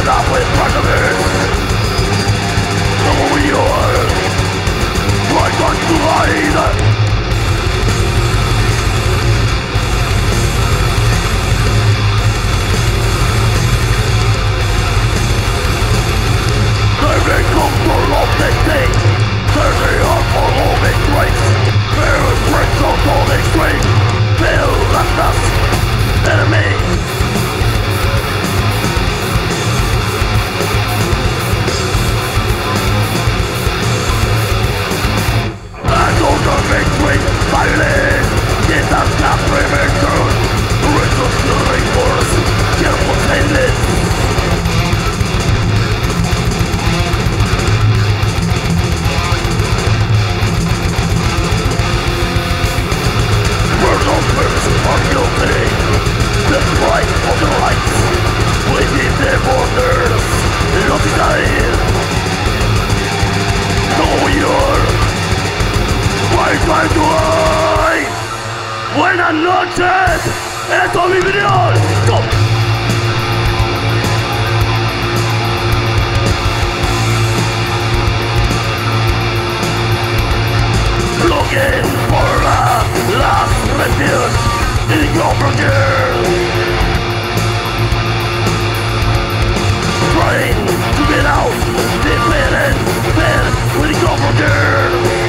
up with prejudice. Know yours. Why don't you hide? Taking control of the state, turning up for human grace. Parents breaks out on the street, feel left us, enemy. And on the main street, violence, it does not remain true. There is no stealing force, careful stainless. Are guilty. The right of the rights within their borders of Israel. Know your right to hide. Buenas noches. Esto es mi video. Go. Looking for a last refuge in your frontiers. Trying to get out, defeated, fed with your frontiers.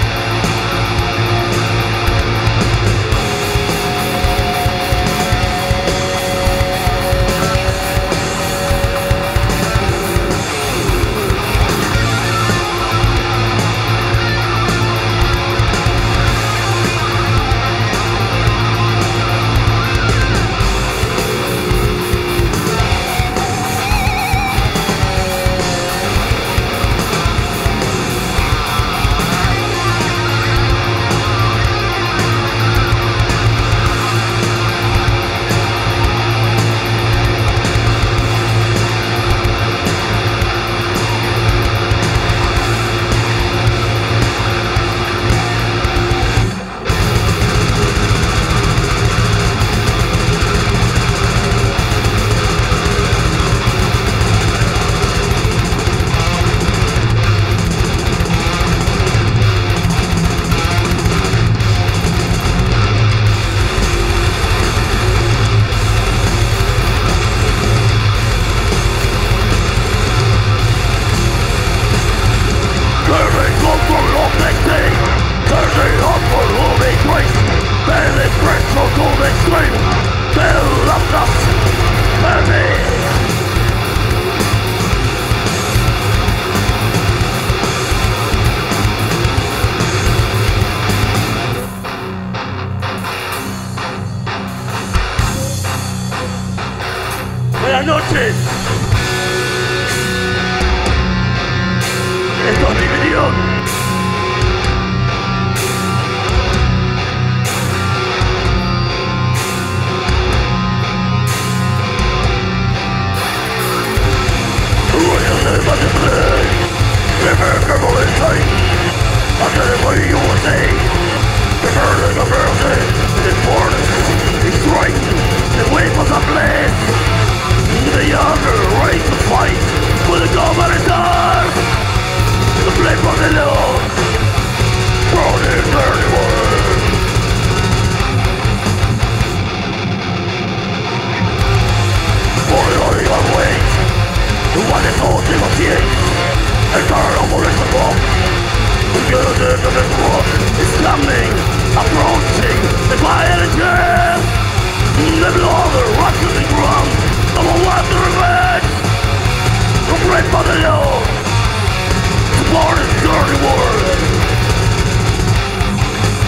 Buenas noches. Esto es mi video. It's coming, approaching, the violent jam. The blood rushes and drums. I'm a wife to revenge. I'm great for the Lord. Support this dirty world.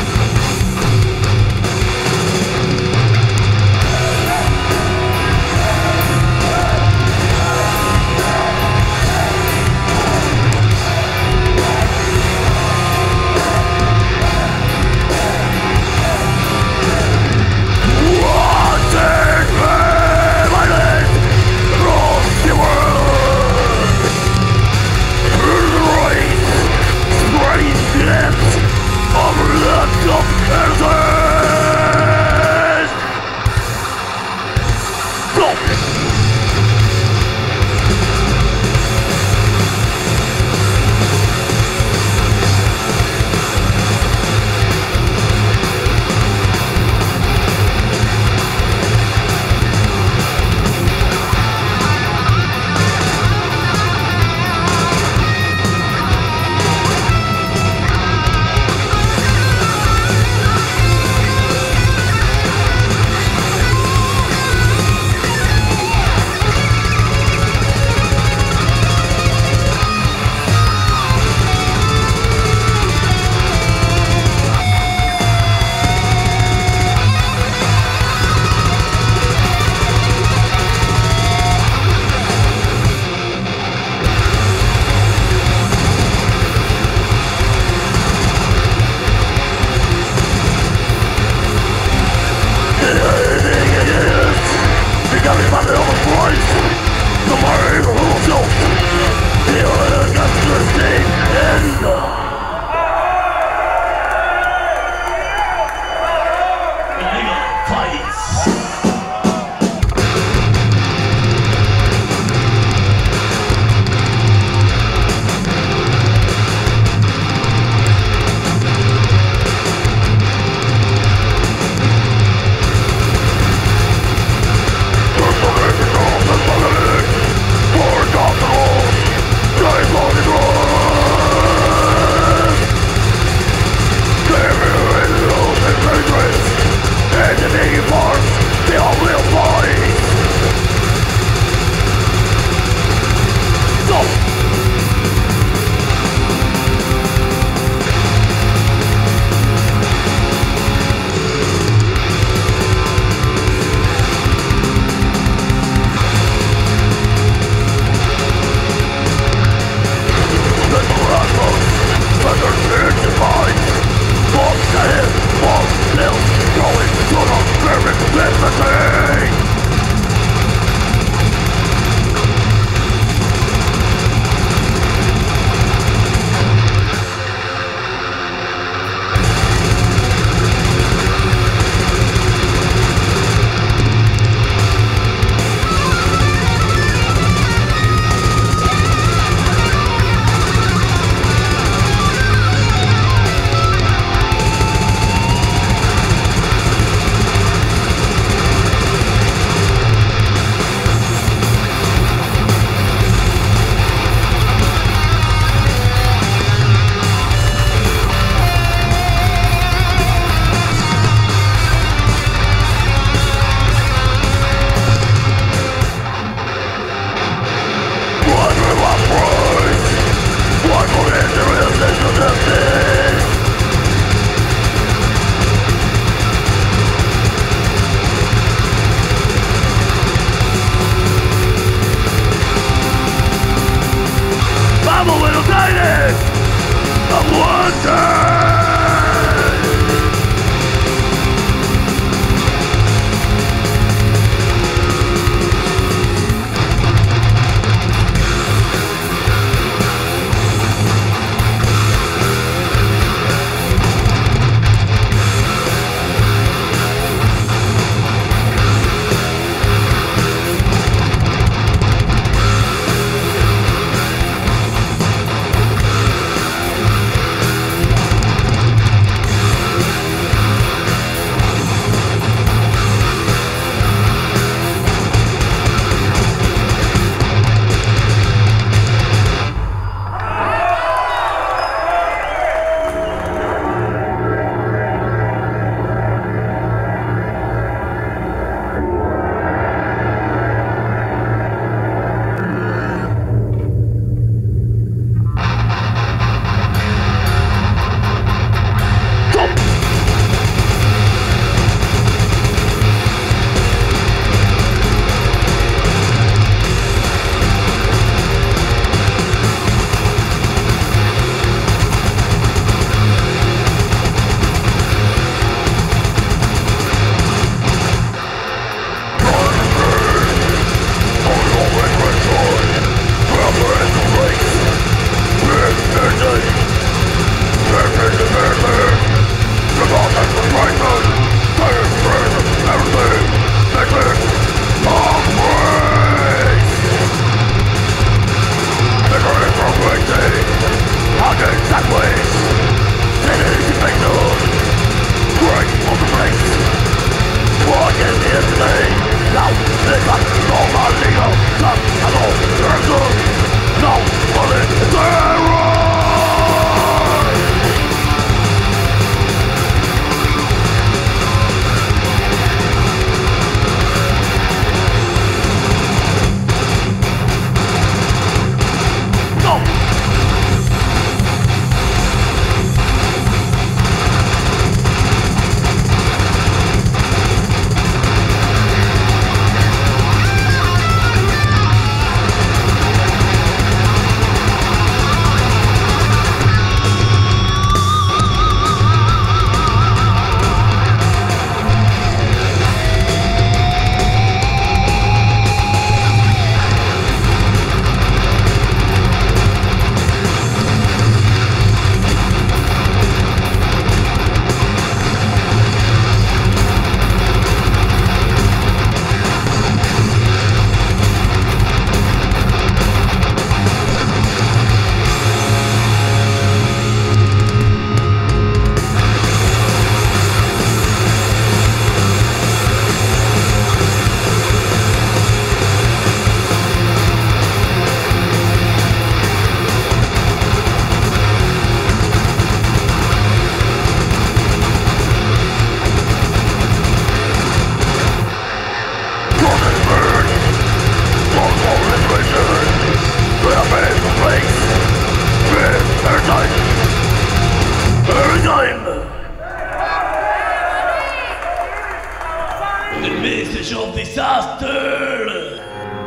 Age of Disaster.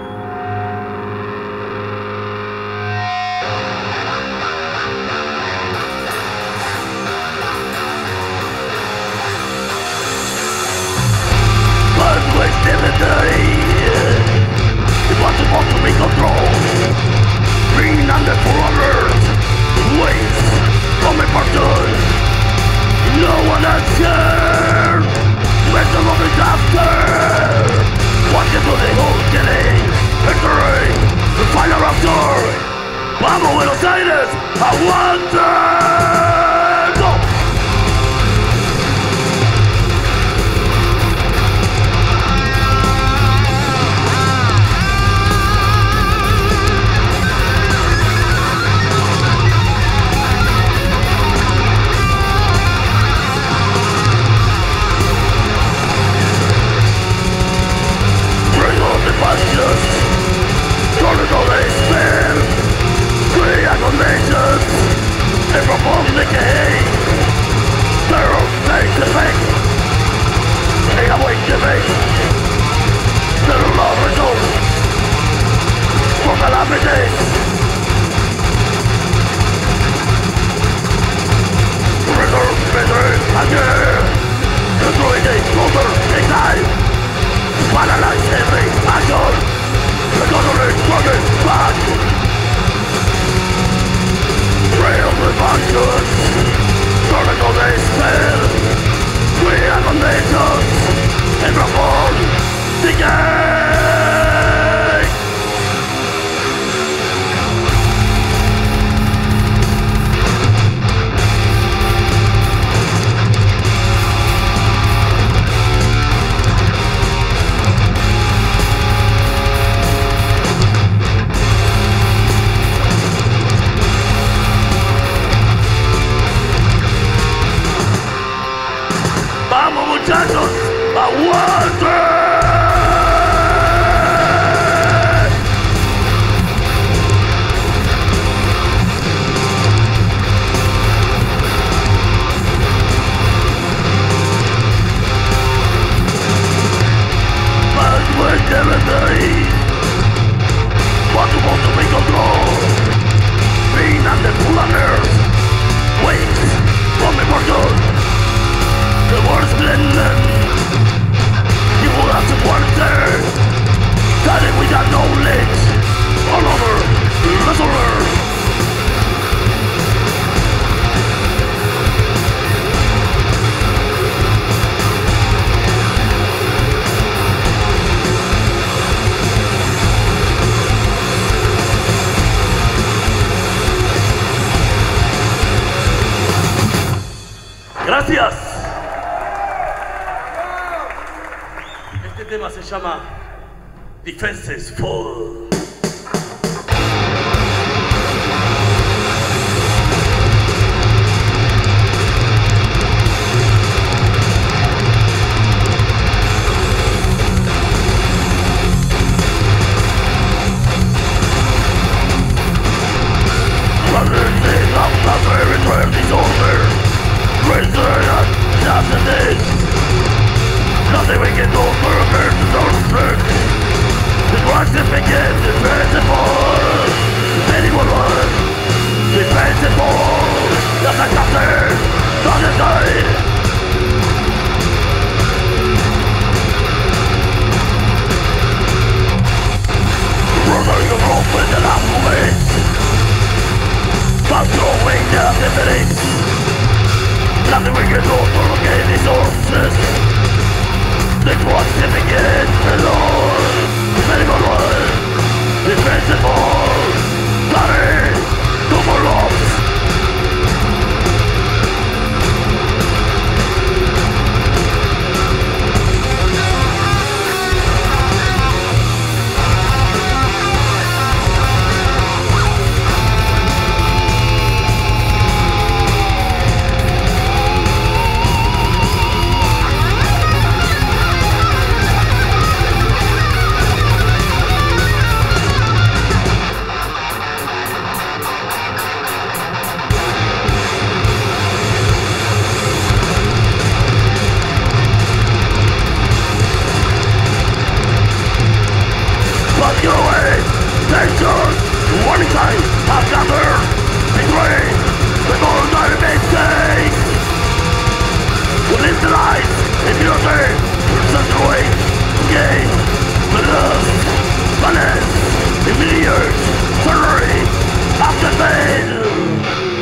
Impossible to be controlled. Being under forerunners, waves from a person. No one has cared. Mental of disaster. Watching through the whole killing, entering the final after. Vamos, Buenos Aires, aguanta. Go. Turn it all despair. Create nations and perform decay. Terror takes effect. Take away debate. Terror law results from calamities. Return, return, again. Destroy the slaughter, exile. Finalize every action. The government struggling back. Real revolution. Turning on despair. We are the nations. And reform decay. ¡Vamos, muchachos! ¡Aguante! Más fuerte venderí. Possible to be controlled. Being under planners. Waves from the portal. The worst blended. You will have to wonder. Study without knowledge. All over, wrestler. Gracias. Este tema se llama Defenses Fall. Nothing we can do for a person's own strength. The crisis begins, defensible. Anyone was defensible. That's a captain, not a side. Brother, you're open the last moment. Stop throwing the evidence. Nothing we can do to regain resources. The crisis begins alone. Anyone was defensible. Bloody, no more loss. Liberty, accentuate, gain, the lust, balance, immediate, surgery, after pain.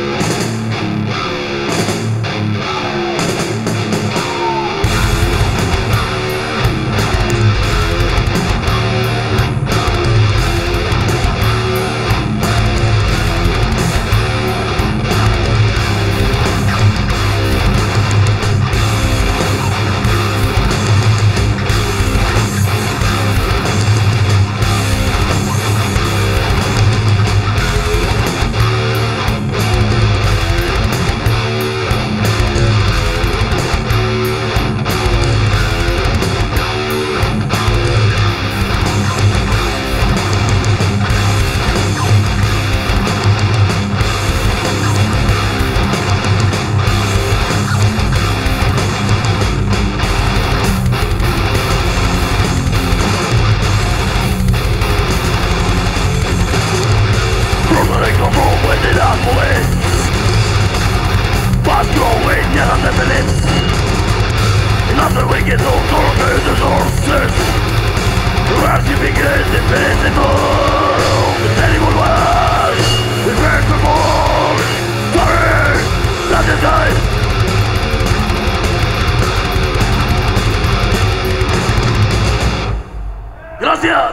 Gracias.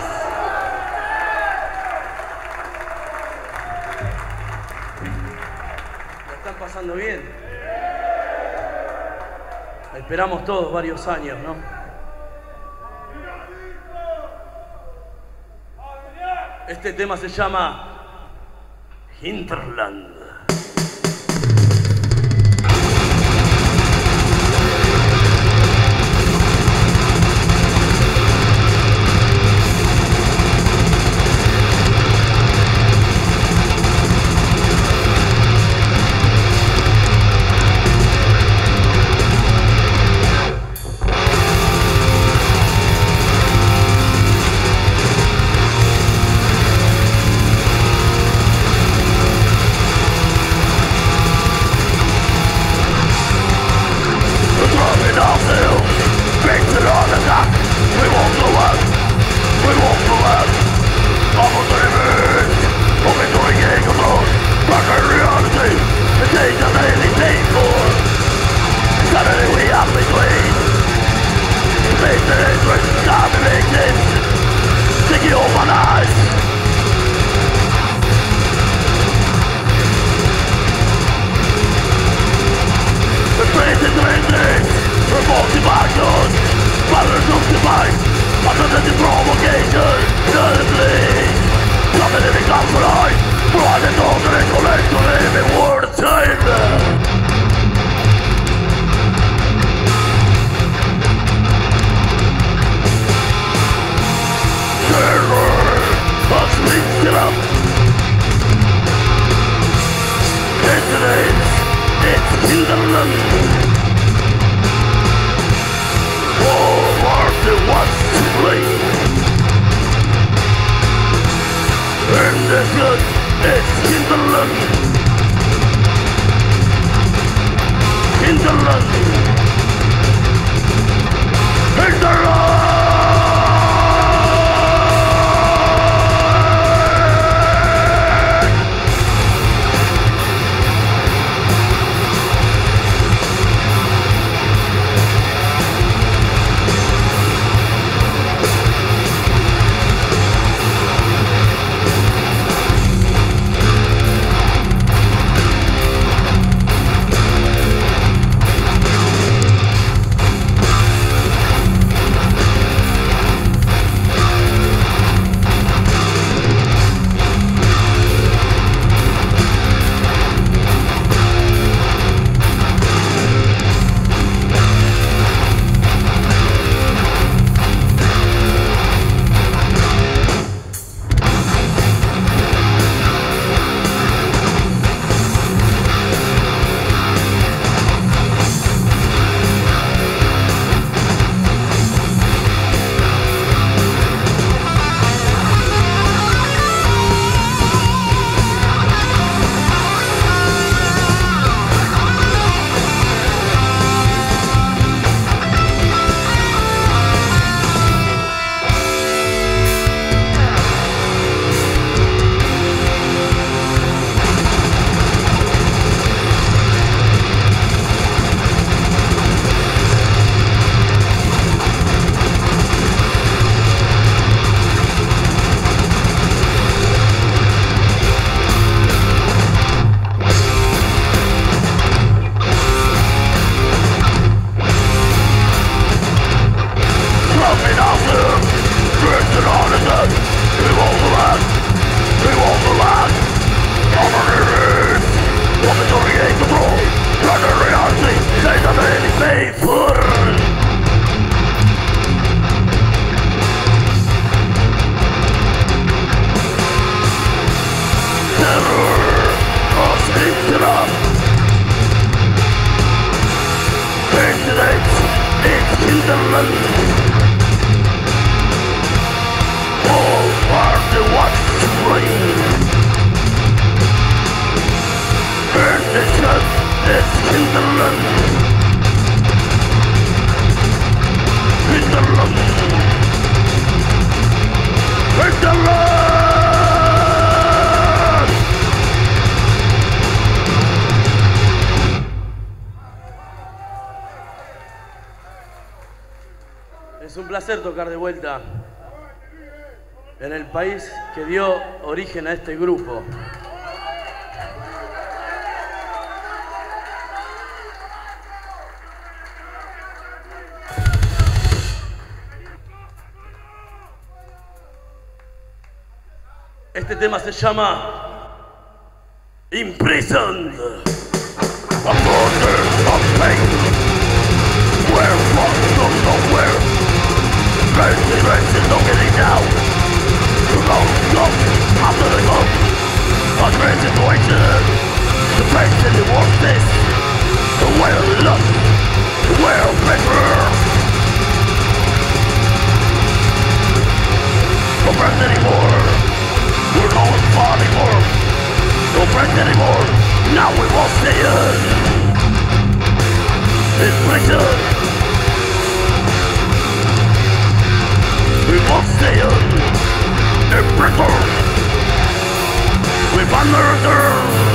¿La están pasando bien? La esperamos todos varios años, ¿no? Este tema se llama Hinterland. hinterland. All are the ones to blame. And the church is hinterland. Hinterland. Hinterland. Es un placer tocar de vuelta en el país que dio origen a este grupo. Este tema se llama Imprisoned. A border of pain, where from from nowhere, rest, no getting down. To go, after the go, a great situation. The place in the world is the way of love, the way of pleasure. No friends anymore, we're not far anymore. No friends anymore, now we won't stay in prison. We won't stay in prison. We've murder.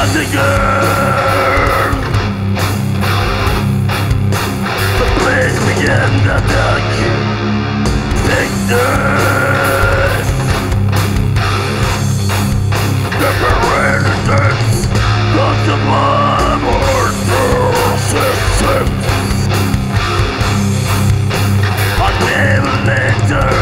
again. The place began to attack. Sickness. Different resistance. The survival systems. Unlimited.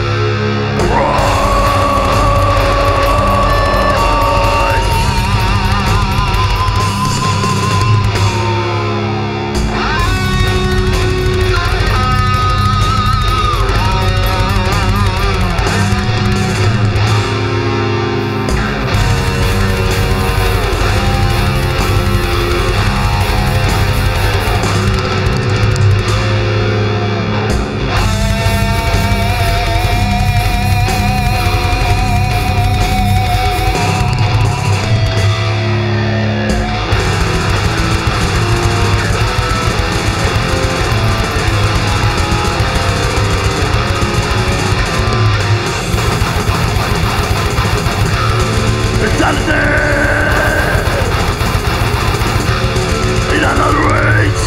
In another age,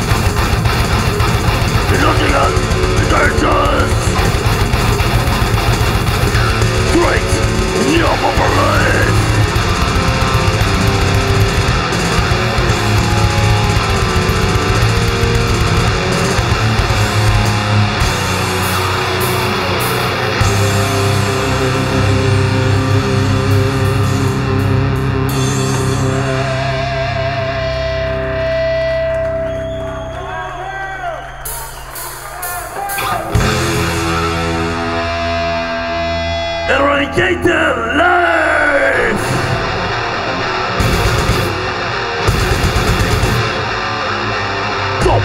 you're looking at the dangerous. Straight in your upper life. Eradicate their life! Stop!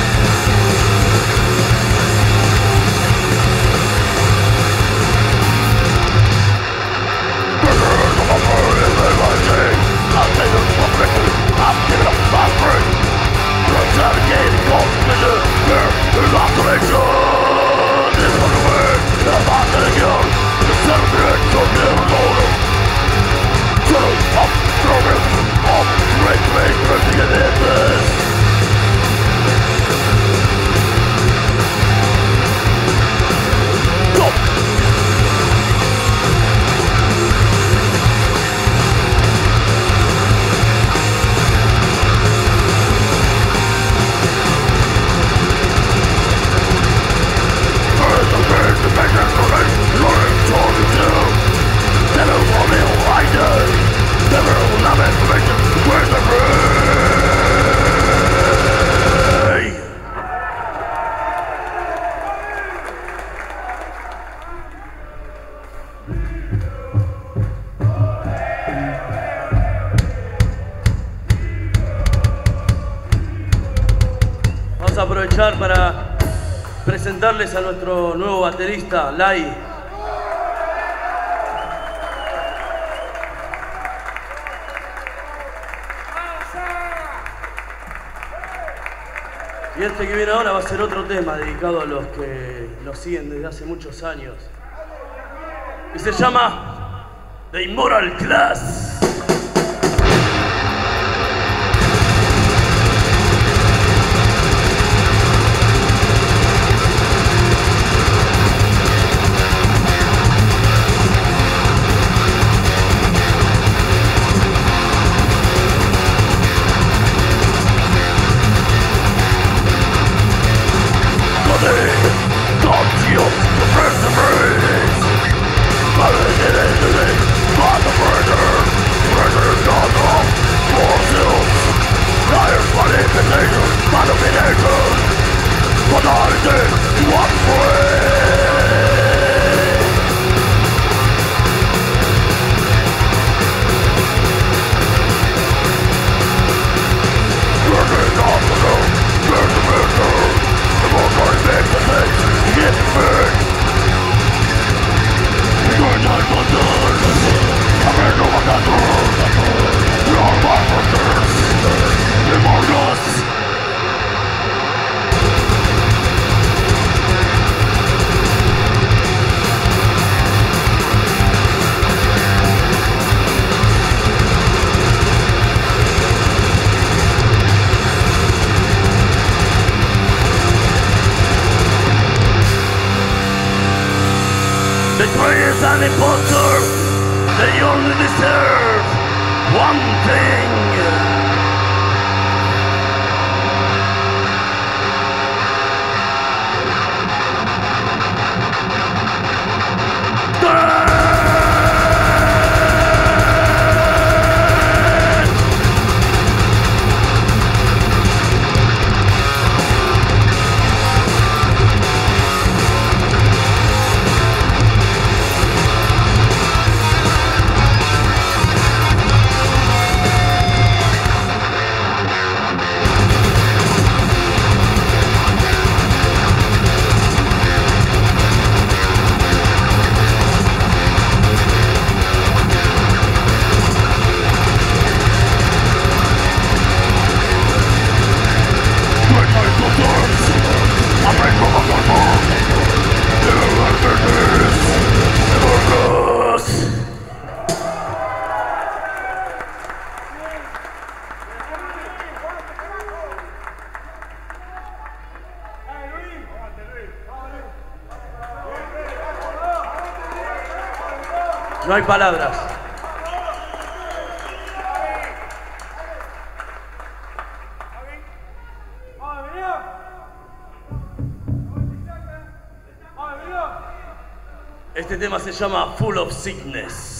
Vamos a aprovechar para presentarles a nuestro nuevo baterista, Lai. Y este que viene ahora va a ser otro tema dedicado a los que nos siguen desde hace muchos años. Y se llama The Immortal Class. By the murder betrayers and imposters, they only deserve one thing. No hay palabras. Este tema se llama Full of Sickness.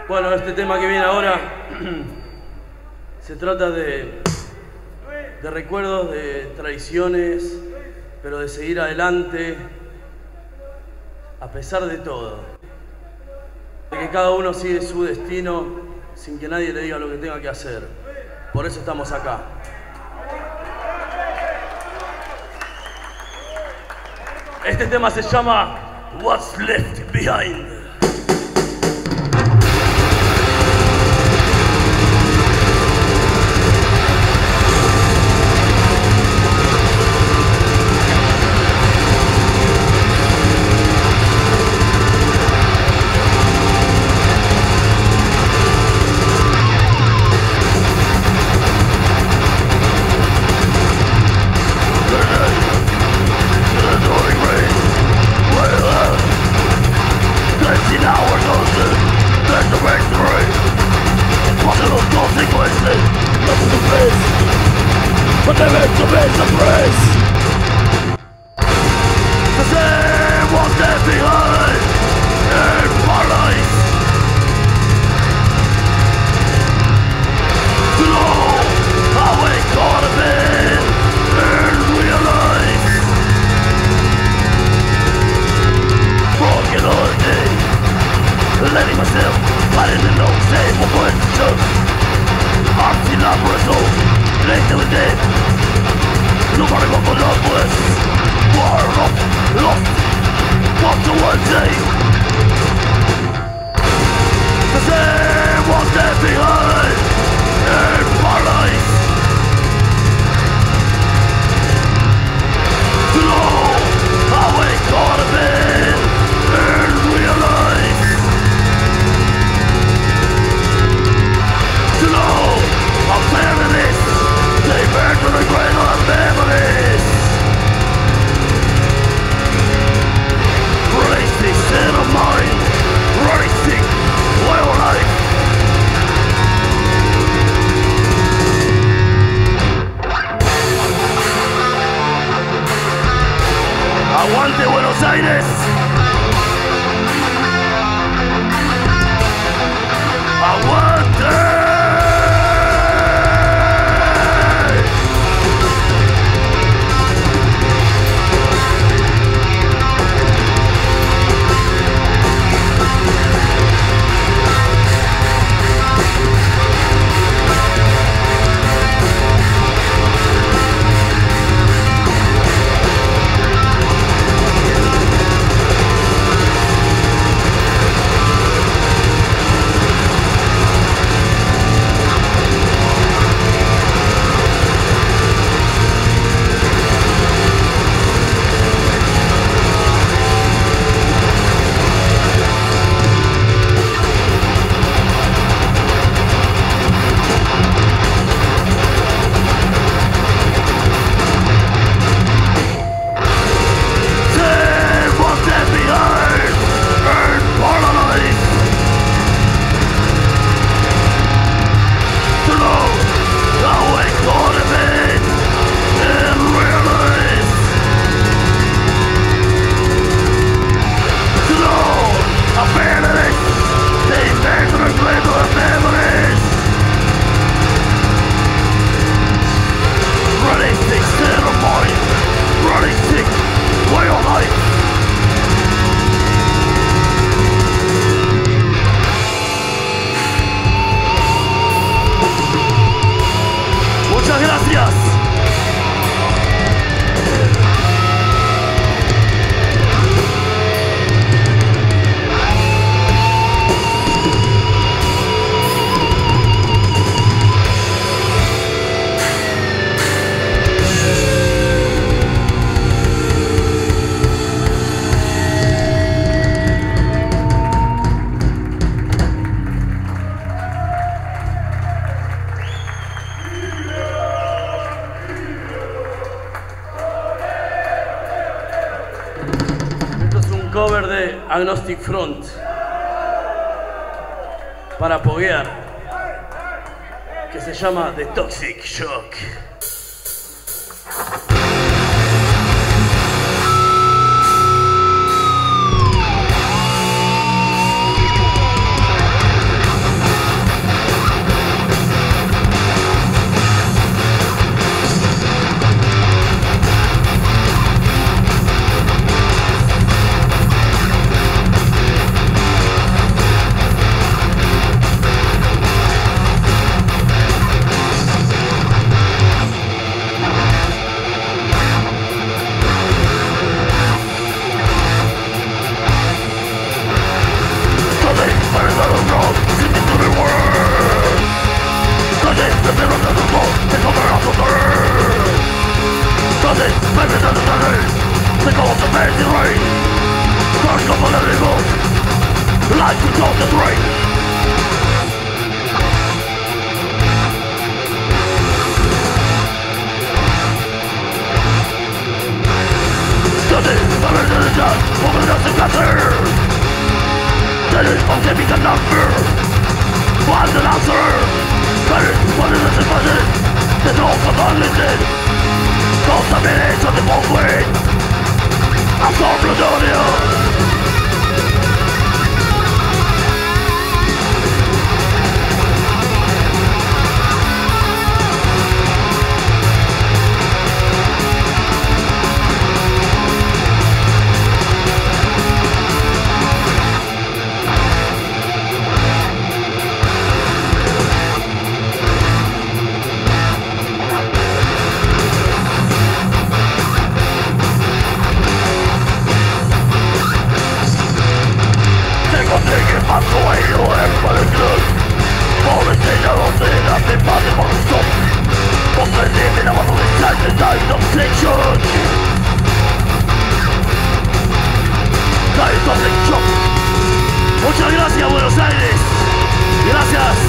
Bueno, este tema que viene ahora se trata de recuerdos, de tradiciones, pero de seguir adelante a pesar de todo. De que cada uno sigue su destino sin que nadie le diga lo que tenga que hacer. Por eso estamos acá. Este tema se llama What's Left Behind. But never to be suppressed. The same was left behind in paradise. To know how it could have been and realize. Broken hearted, letting myself fight in the no same for questions. Arts in our later with dead. Nobody got the loveless. Far off, lost. What to one day? The same was left behind in paradise. To know how it could have been and realize. To know how fair it is. They burn to the grave of memories. Racing state of mind, racing way of life. Aguante Buenos Aires. Aguante. Cover de Agnostic Front para poguear, que se llama The Toxic Shock. Salt the drink. Muchas gracias, Buenos Aires. Gracias.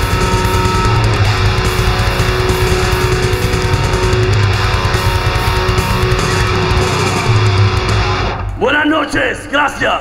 Buenas noches, gracias.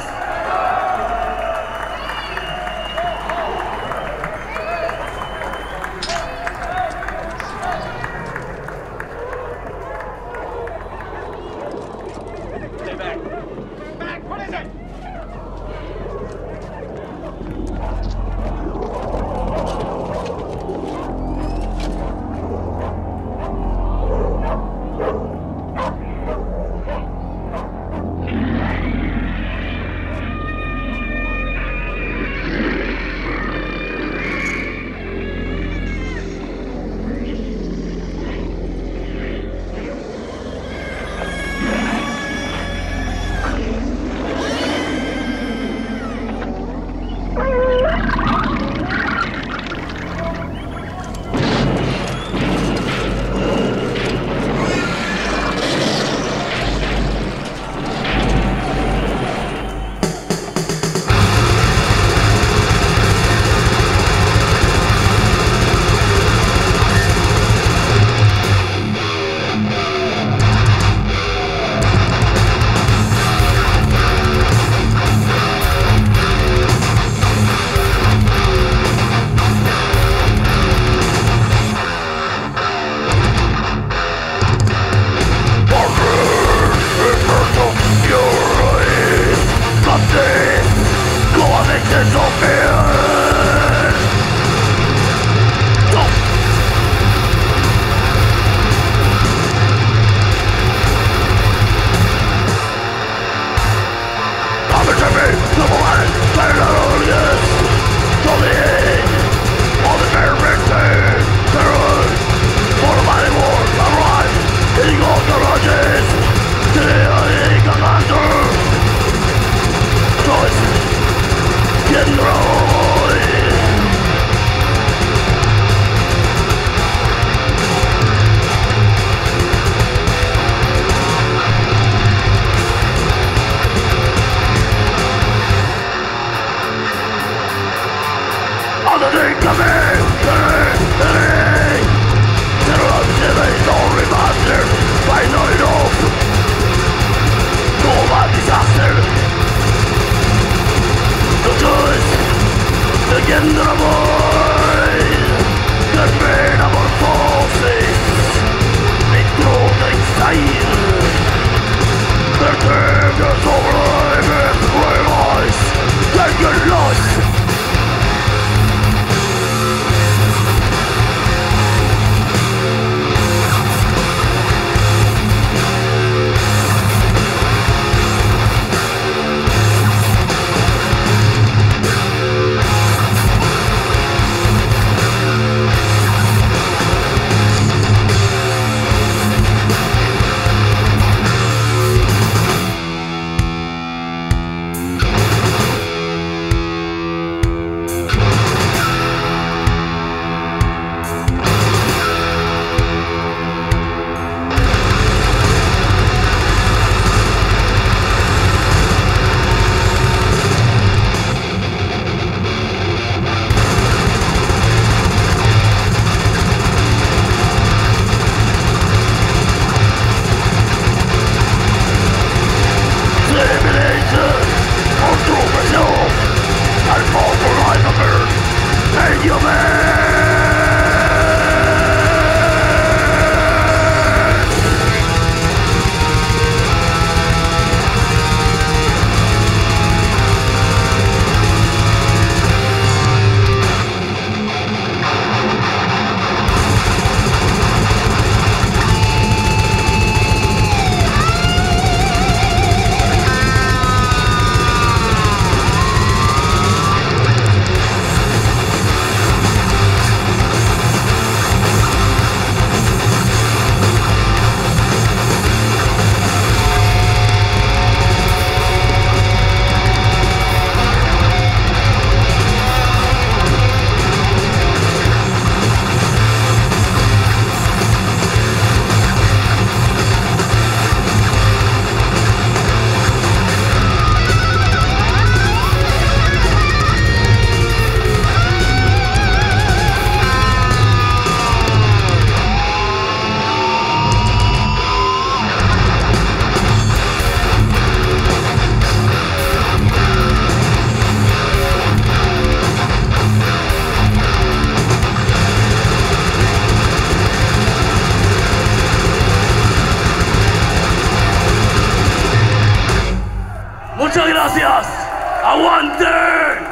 Muchas gracias. ¡Aguante!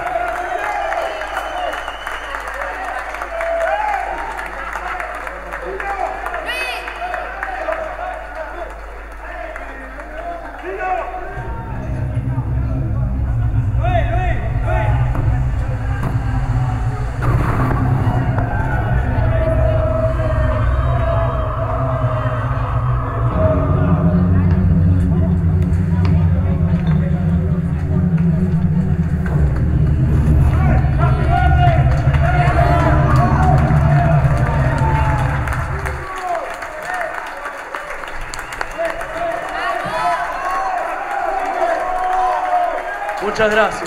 Muchas gracias.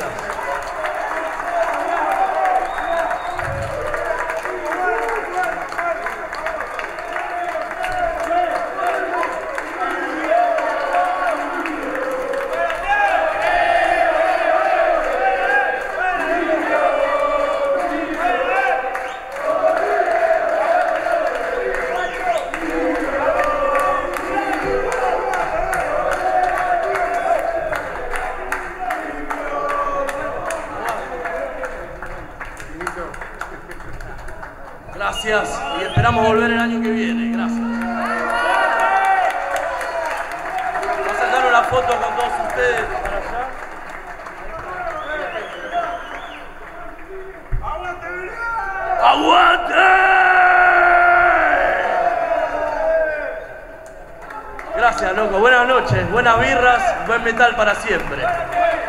Gracias y esperamos volver el año que viene. Gracias. Vamos a sacar una foto con todos ustedes para allá. ¡Aguante! Gracias, loco. Buenas noches, buenas birras, buen metal para siempre.